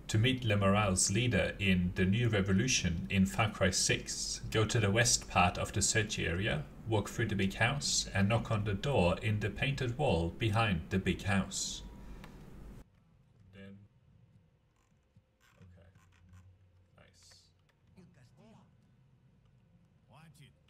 To meet Le Morale's leader in the new revolution in Far Cry 6, go to the west part of the search area, walk through the big house, and knock on the door in the painted wall behind the big house. Then... okay. Nice.